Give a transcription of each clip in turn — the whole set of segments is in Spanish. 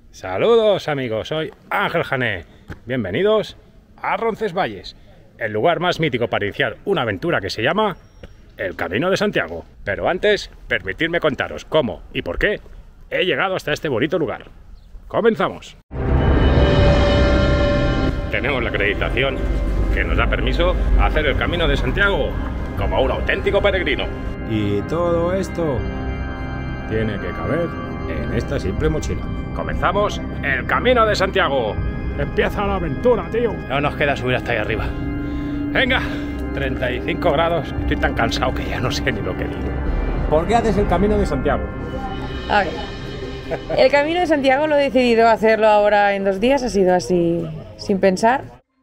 Saludos amigos, soy Ángel Jané. Bienvenidos a Roncesvalles, el lugar más mítico para iniciar una aventura que se llama el Camino de Santiago. Pero antes, permitidme contaros cómo y por qué he llegado hasta este bonito lugar. ¡Comenzamos! Tenemos la acreditación que nos da permiso a hacer el Camino de Santiago como un auténtico peregrino. Y todo esto tiene que caber en esta simple mochila. Comenzamos el Camino de Santiago. Empieza la aventura, tío. No nos queda subir hasta ahí arriba. Venga, 35 grados. Estoy tan cansado que ya no sé ni lo que digo. ¿Por qué haces el Camino de Santiago? A ver, el Camino de Santiago lo he decidido hacerlo ahora en 2 días. Ha sido así, sin pensar.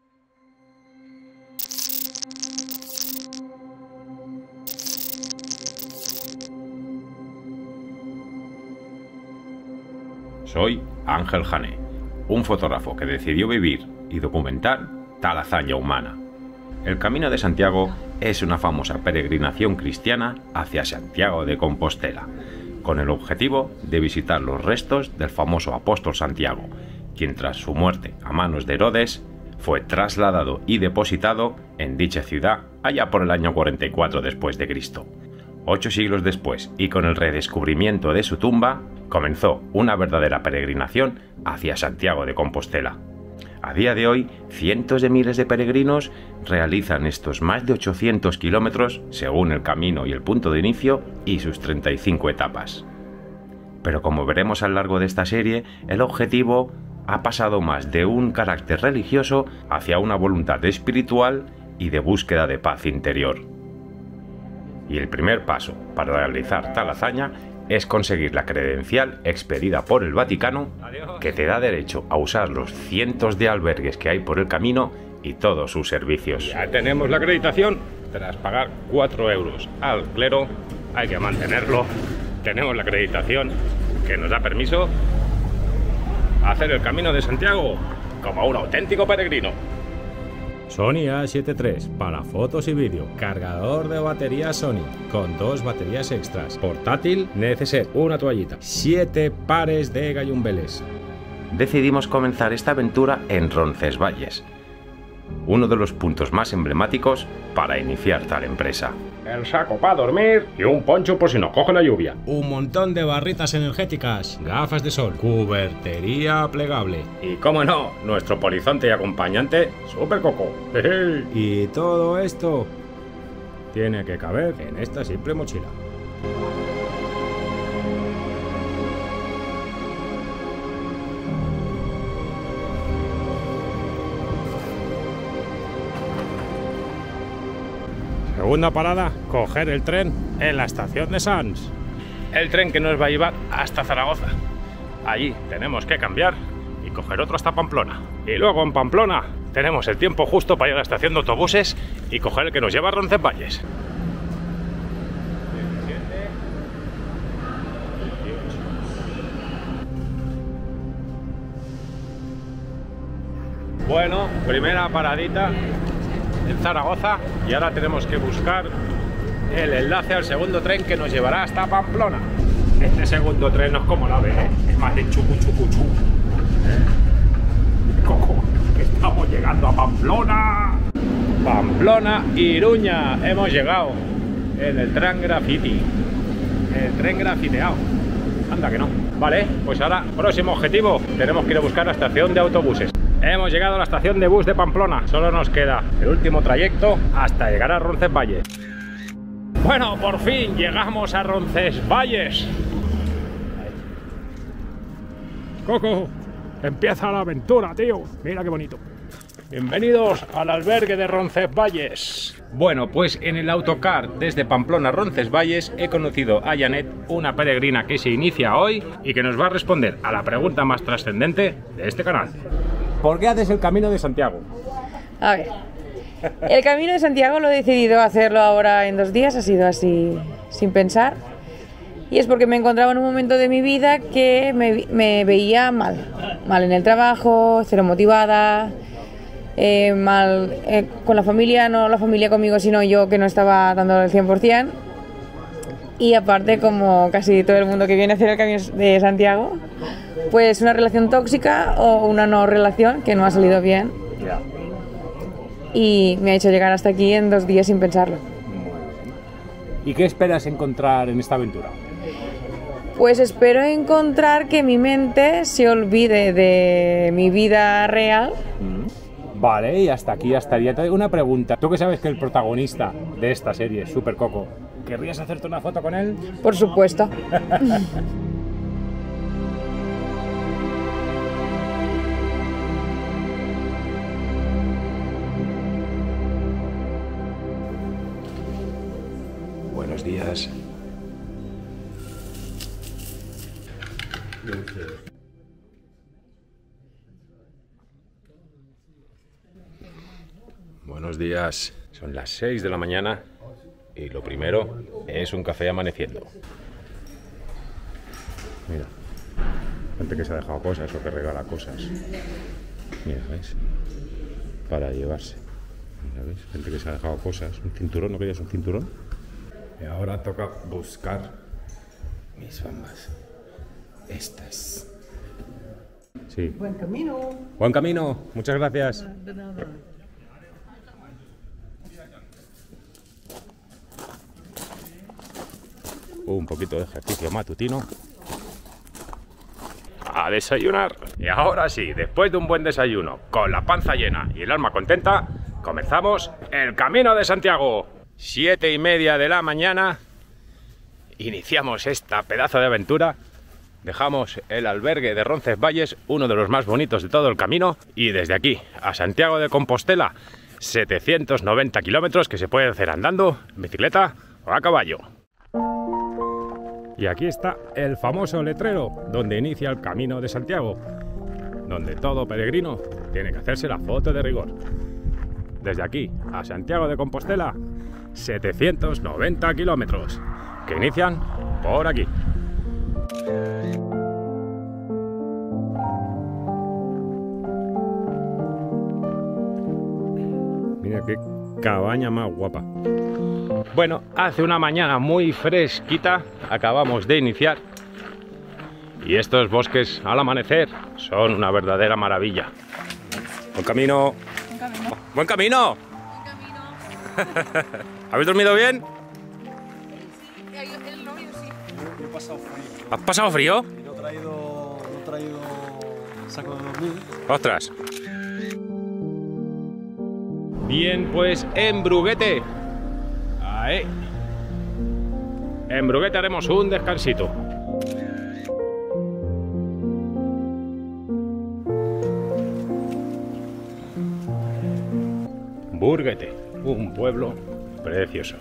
Soy Ángel Jané, un fotógrafo que decidió vivir y documentar tal hazaña humana. El Camino de Santiago es una famosa peregrinación cristiana hacia Santiago de Compostela, con el objetivo de visitar los restos del famoso apóstol Santiago, quien tras su muerte a manos de Herodes fue trasladado y depositado en dicha ciudad allá por el año 44 después de Cristo. 8 siglos después, y con el redescubrimiento de su tumba, comenzó una verdadera peregrinación hacia Santiago de Compostela. A día de hoy, cientos de miles de peregrinos realizan estos más de 800 kilómetros según el camino y el punto de inicio y sus 35 etapas. Pero como veremos a lo largo de esta serie, el objetivo ha pasado más de un carácter religioso hacia una voluntad espiritual y de búsqueda de paz interior. Y el primer paso para realizar tal hazaña es conseguir la credencial expedida por el Vaticano que te da derecho a usar los cientos de albergues que hay por el camino y todos sus servicios. Ya tenemos la acreditación. Tras pagar 4 euros al clero, hay que mantenerlo. Tenemos la acreditación que nos da permiso a hacer el Camino de Santiago como un auténtico peregrino. Sony A7 III para fotos y vídeo, cargador de batería Sony con 2 baterías extras, portátil, neceser, una toallita, 7 pares de gallumbeles. Decidimos comenzar esta aventura en Roncesvalles, uno de los puntos más emblemáticos para iniciar tal empresa. El saco para dormir y un poncho por si nos coge la lluvia. Un montón de barritas energéticas, gafas de sol, cubertería plegable. Y cómo no, nuestro polizonte y acompañante, Super Coco. Y todo esto tiene que caber en esta simple mochila. Segunda parada, coger el tren en la estación de Sants. El tren que nos va a llevar hasta Zaragoza. Allí tenemos que cambiar y coger otro hasta Pamplona. Y luego en Pamplona tenemos el tiempo justo para ir a la estación de autobuses y coger el que nos lleva a Roncesvalles. Bueno, primera paradita en Zaragoza y ahora tenemos que buscar el enlace al segundo tren que nos llevará hasta Pamplona. Este segundo tren no es como la ve, es más de chucu chucu chu. Coco, que estamos llegando a Pamplona. Pamplona, Iruña, hemos llegado en el tren graffiti, el tren grafiteado. Anda que no. Vale, pues ahora, próximo objetivo, tenemos que ir a buscar la estación de autobuses. Hemos llegado a la estación de bus de Pamplona. Solo nos queda el último trayecto hasta llegar a Roncesvalles. Bueno, por fin llegamos a Roncesvalles. Coco, empieza la aventura, tío. Mira qué bonito. Bienvenidos al albergue de Roncesvalles. Bueno, pues en el autocar desde Pamplona a Roncesvalles he conocido a Janet, una peregrina que se inicia hoy y que nos va a responder a la pregunta más trascendente de este canal. ¿Por qué haces el Camino de Santiago? A ver, el Camino de Santiago lo he decidido hacerlo ahora en 2 días. Ha sido así, sin pensar. Y es porque me encontraba en un momento de mi vida que me veía mal en el trabajo, cero motivada, mal con la familia, no la familia conmigo, sino yo que no estaba dando el 100%. Y aparte, como casi todo el mundo que viene a hacer el Camino de Santiago, pues una relación tóxica o una no relación que no ha salido bien. Ya. Y me ha hecho llegar hasta aquí en 2 días sin pensarlo. ¿Y qué esperas encontrar en esta aventura? Pues espero encontrar que mi mente se olvide de mi vida real. Vale, y hasta aquí ya estaría. Te hago una pregunta. Tú que sabes que el protagonista de esta serie es Super Coco, ¿querrías hacerte una foto con él? Por supuesto. Buenos días. Buenos días. Son las 6 de la mañana y lo primero es un café amaneciendo. Mira, gente que se ha dejado cosas o que regala cosas. Mira, ¿ves? Para llevarse. Mira, ¿ves? Gente que se ha dejado cosas. Un cinturón, ¿no querías un cinturón? Y ahora toca buscar mis bambas. Estas. Sí. Buen camino. Buen camino. Muchas gracias. De nada. Un poquito de ejercicio matutino. A desayunar. Y ahora sí, después de un buen desayuno, con la panza llena y el alma contenta, comenzamos el Camino de Santiago. 7:30 de la mañana. Iniciamos esta pedazo de aventura. Dejamos el albergue de Roncesvalles, uno de los más bonitos de todo el camino. Y desde aquí a Santiago de Compostela, 790 kilómetros que se puede hacer andando, en bicicleta o a caballo. Y aquí está el famoso letrero donde inicia el Camino de Santiago, donde todo peregrino tiene que hacerse la foto de rigor. Desde aquí a Santiago de Compostela, 790 kilómetros, que inician por aquí. Mira qué cabaña más guapa. Bueno, hace una mañana muy fresquita, acabamos de iniciar y estos bosques al amanecer son una verdadera maravilla. Buen camino. Buen camino. ¿Habéis dormido bien? Sí, el novio sí. Yo he pasado frío. ¿Has pasado frío? No he traído saco de dormir. ¡Ostras! Bien, pues en Bruguete. Ahí. En Bruguete haremos un descansito. Bruguete, un pueblo precioso.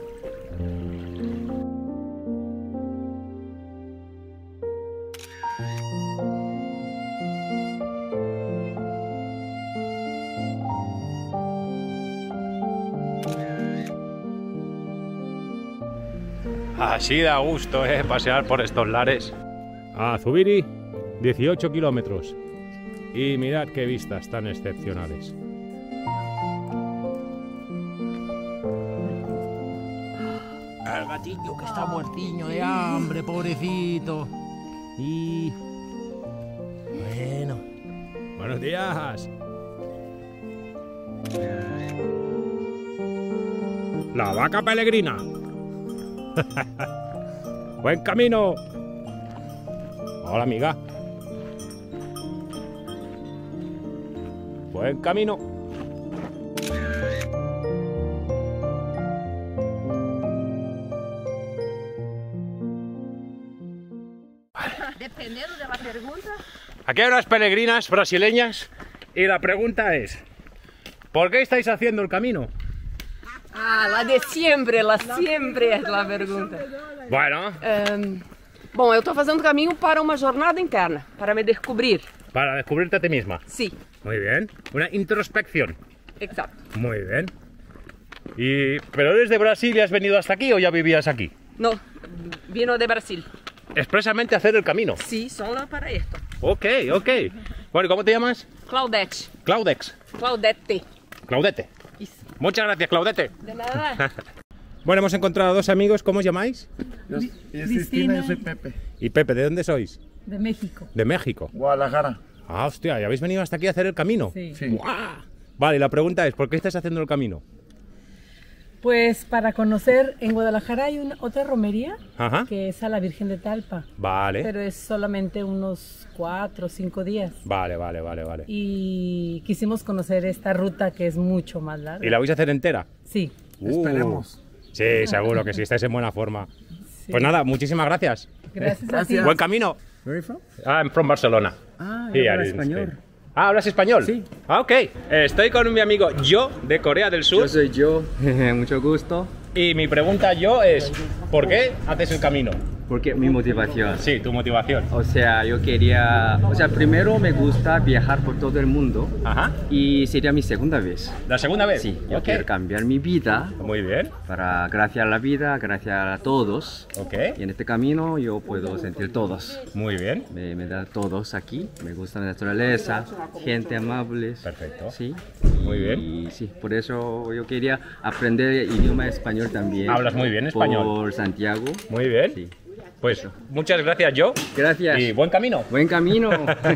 Así da gusto, pasear por estos lares. A Zubiri, 18 kilómetros. Y mirad qué vistas tan excepcionales. El gatillo que está muertiño de hambre, pobrecito. Y... bueno. Buenos días. La vaca peregrina. Buen camino. Hola, amiga. Buen camino. Dependiendo de la pregunta. Aquí hay unas peregrinas brasileñas y la pregunta es: ¿por qué estáis haciendo el camino? Ah, la de siempre es la pregunta. Bueno, Bom, eu estou fazendo caminho para uma jornada interna, para me descobrir. para descubrirte a ti misma. Sí, Muy bien. Una introspección. exacto. Muy bien. ¿Pero desde Brasil has venido hasta aquí o ya vivías aquí? No, vino de Brasil. Expresamente a hacer el camino. Sí, solo para esto. Ok, ok. Bueno, ¿cómo te llamas? Claudete. Claudex. Claudete. Claudete. Isso. Muchas gracias, Claudete. De nada. Bueno, hemos encontrado a dos amigos, ¿cómo os llamáis? Yo soy Cristina, yo soy Pepe. Y Pepe, ¿de dónde sois? De México. De México. Guadalajara. Ah, hostia, ¿y habéis venido hasta aquí a hacer el camino? Sí. ¡Guau! Vale, la pregunta es, ¿por qué estás haciendo el camino? Pues para conocer, en Guadalajara hay otra romería, Ajá. que es a la Virgen de Talpa. Vale. Pero es solamente unos 4 o 5 días. Vale. Y quisimos conocer esta ruta que es mucho más larga. ¿Y la vais a hacer entera? Sí. Esperemos. Sí, seguro que sí, estáis en buena forma. Sí. Pues nada, muchísimas gracias. Gracias a ti. Buen camino. Where are you from? I'm from Barcelona. Ah, Sí, yo I hablo didn't español. speak. Ah, ¿hablas español? Sí. Ah, ok. Estoy con mi amigo Yo, de Corea del Sur. Yo soy yo, mucho gusto. Y mi pregunta yo es, ¿por qué haces el camino? Porque mi motivación. Sí, tu motivación. O sea, yo quería, primero me gusta viajar por todo el mundo Ajá. y sería mi segunda vez. ¿La segunda vez? Sí, yo Ok. quiero cambiar mi vida Muy bien. para gracias a la vida, gracias a todos. Ok. Y en este camino yo puedo sentir todos. Muy bien. Me da todos aquí. Me gusta la naturaleza, gente amable. Perfecto. Sí. Muy bien. Y sí, por eso yo quería aprender idioma español también. Hablas muy bien español. Por Santiago. Muy bien. Sí. Pues muchas gracias, Yo. Gracias. Y buen camino. Buen camino.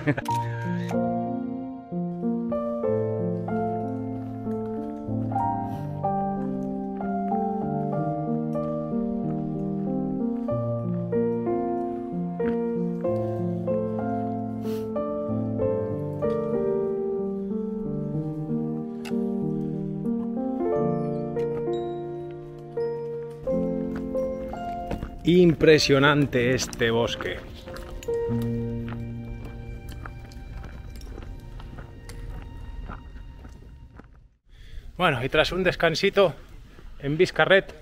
Impresionante este bosque. Bueno, y tras un descansito en Viscarret,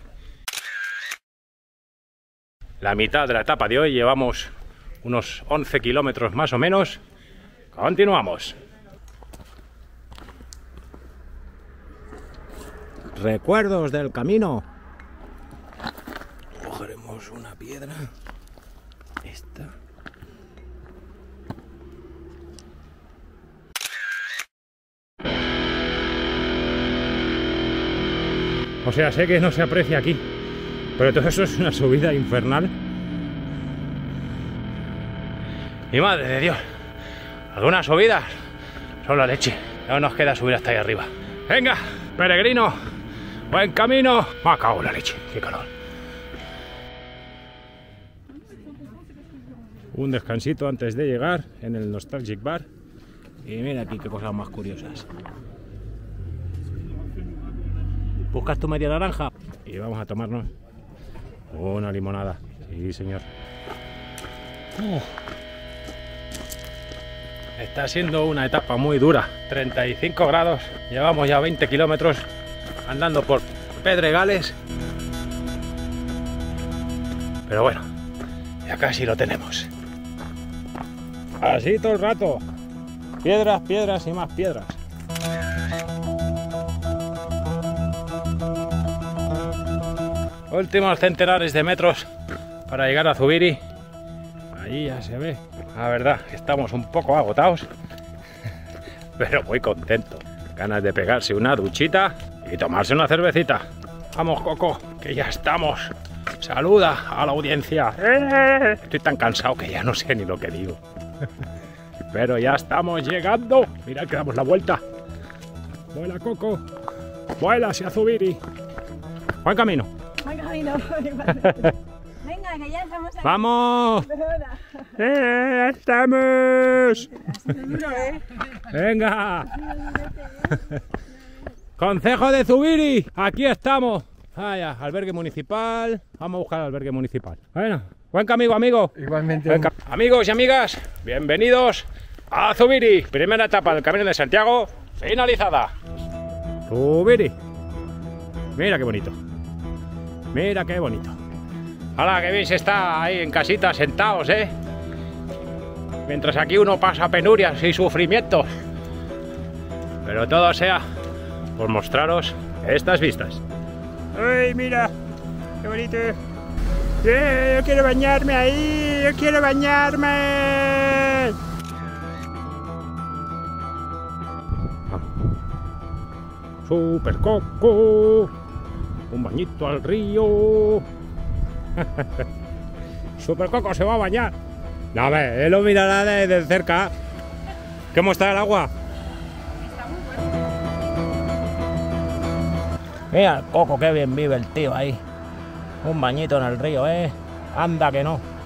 la mitad de la etapa de hoy, llevamos unos 11 kilómetros más o menos. Continuamos. Recuerdos del camino. Cogeremos una piedra. Esta. O sea, sé que no se aprecia aquí, pero todo eso es una subida infernal. Y madre de Dios, algunas subidas son la leche. No nos queda subir hasta ahí arriba. Venga, peregrino, buen camino. Me cago en la leche, qué calor. Un descansito antes de llegar en el Nostalgic Bar. Y mira aquí qué cosas más curiosas. ¿Buscas tu media naranja? Y vamos a tomarnos una limonada. Sí, señor. Está siendo una etapa muy dura. 35 grados. Llevamos ya 20 kilómetros andando por pedregales. Pero bueno, ya casi lo tenemos. Así todo el rato. Piedras, piedras y más piedras. Últimos centenares de metros para llegar a Zubiri. Allí ya se ve. La verdad, estamos un poco agotados, pero muy contentos. Ganas de pegarse una duchita y tomarse una cervecita. Vamos, Coco, que ya estamos. Saluda a la audiencia. Estoy tan cansado que ya no sé ni lo que digo. Pero ya estamos llegando. Mirad que damos la vuelta. Vuela, Coco. Vuela hacia Zubiri. Buen camino. Venga, que ya estamos aquí. ¡Vamos! ¡Estamos! ¡Venga! Concejo de Zubiri, aquí estamos. Vaya, albergue municipal. Vamos a buscar el albergue municipal. Bueno, buen camino, amigo. Igualmente. Amigos y amigas, bienvenidos a Zubiri. Primera etapa del Camino de Santiago finalizada. Zubiri. Mira qué bonito. Mira qué bonito. ¡Hala, qué bien se está ahí en casita sentados, eh! Mientras aquí uno pasa penurias y sufrimientos. Pero todo sea por mostraros estas vistas. ¡Ay, mira! ¡Qué bonito! Yo quiero bañarme ahí, yo quiero bañarme. Super Coco. Un bañito al río. Super Coco se va a bañar. No, a ver, él lo mirará de cerca. ¿Cómo está el agua? Mira, Coco, qué bien vive el tío ahí. Un bañito en el río, Anda que no.